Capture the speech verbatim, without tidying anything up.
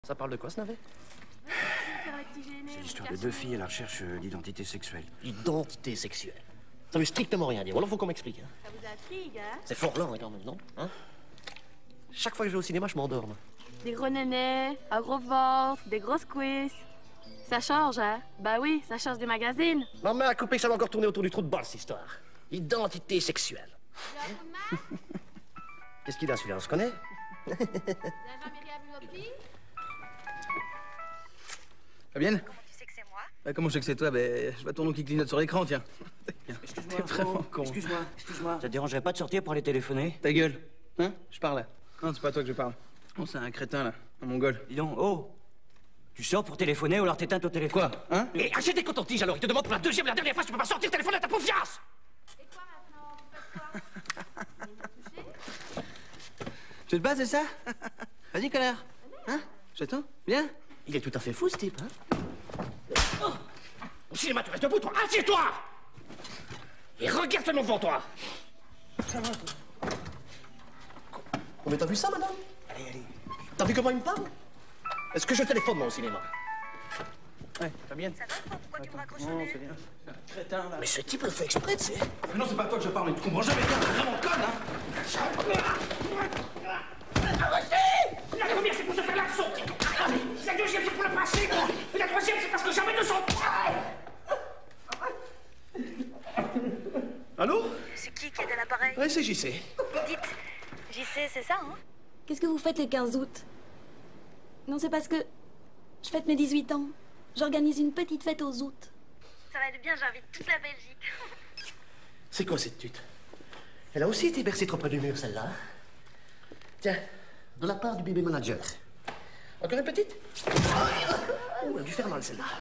Ça parle de quoi, ce navet? C'est l'histoire de deux filles à la recherche d'identité sexuelle. Identité sexuelle. Ça veut strictement rien dire. Alors, faut qu'on m'explique. Hein. Ça vous intrigue, hein? C'est fort lent, quand même, non? Hein? Chaque fois que je vais au cinéma, je m'endorme. Des gros nénés, un gros ventre, des grosses cuisses. Ça change, hein? Bah oui, ça change des magazines. Maman a coupé que ça va encore tourner autour du trou de balle, cette histoire. Identité sexuelle. Qu'est-ce qu'il a, celui-là? On se connaît? Fabienne? Comment tu sais que c'est moi? Bah, comment je sais que c'est toi? Ben, je vois ton nom qui clignote sur l'écran, tiens. Excuse-moi, T'es vraiment oh, con. excuse-moi, excuse-moi. Ça te dérangerait pas de sortir pour aller téléphoner? Ta gueule. Hein? Je parle là. Non, c'est pas à toi que je parle. Oh, c'est un crétin, là. Un mongol. Dis donc, oh! Tu sors pour téléphoner ou alors t'éteins ton téléphone? Quoi? Hein? Et achète des cotons-tiges, alors. Il te demande pour la deuxième et la dernière fois si tu peux pas sortir téléphoner à ta pauvre fiasse! Et quoi maintenant? Vous faites quoi? Vous me touchez? Tu te bats, c'est ça? Vas-y, connard. Hein? J'attends. Viens. Il est tout à fait fou, ce type, hein? Oh. Au cinéma, tu restes debout, toi! Assieds-toi! Et regarde seulement devant toi! Ça va, toi? Oh, mais t'as vu ça, madame? Allez, allez. T'as vu comment il me parle? Est-ce que je téléphone, moi, au cinéma? Ouais, Fabienne. Ça va pas? Pourquoi tu me raccroches au Non, nez? c'est bien. C'est un crétin, là. Mais ce type le fait exprès, tu sais. Mais non, c'est pas à toi que je parle, mais tu comprends jamais bien. T'es vraiment conne, hein? La première, c'est pour se faire la sortie. La deuxième, c'est pour le passer. Et la troisième, c'est parce que jamais de son... Allô? C'est qui qui est à l'appareil? Ouais, c'est J C. Dites, J C, c'est ça, hein? Qu'est-ce que vous faites le quinze août? Non, c'est parce que je fête mes dix-huit ans. J'organise une petite fête aux août. Ça va être bien, j'invite toute la Belgique. C'est quoi cette tute? Elle a aussi été bercée trop près du mur, celle-là. Tiens, de la part du bébé manager. Encore une petite? Oh, elle a dû faire mal, celle-là.